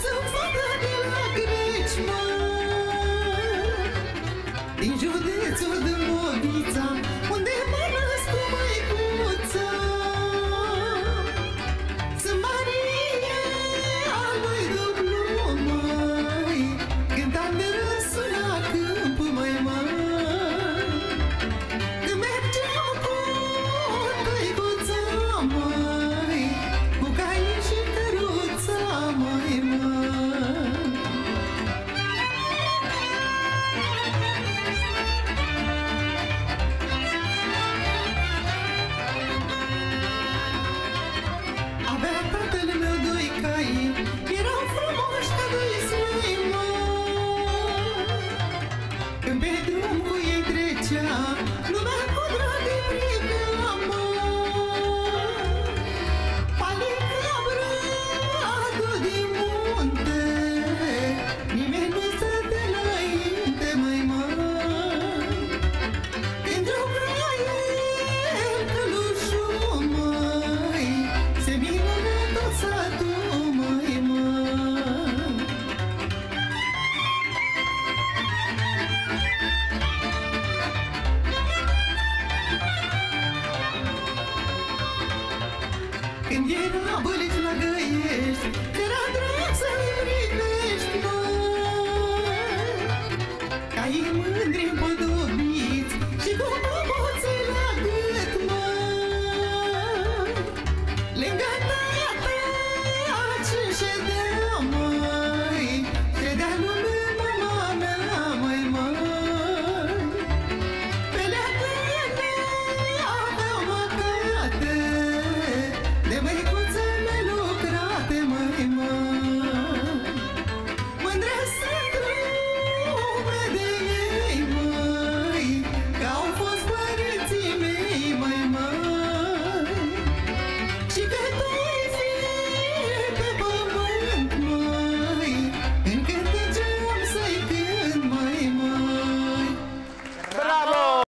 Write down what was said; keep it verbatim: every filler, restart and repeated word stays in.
Sunt fată de la greci, mă, din județul Dâmbovița, unde mă născ cu măicuța. Sunt Maria a lui Dublu, măi, cântam de râsul la câmpul, măi, măi. Când mergeam cu tăicuța, măi, cu caii și căruța, măi, măi. Avea tatăl meu doi cai, erau frumoși ca doi slăi, mă. Când pe drum cu ei trecea, lumea cu drag îi privea, mă. Palica bradul din munte, nimeni nu stătea înainte, măi, mă. Când juca el călușul, măi, se minună tot satul, măi, măi. Când era băle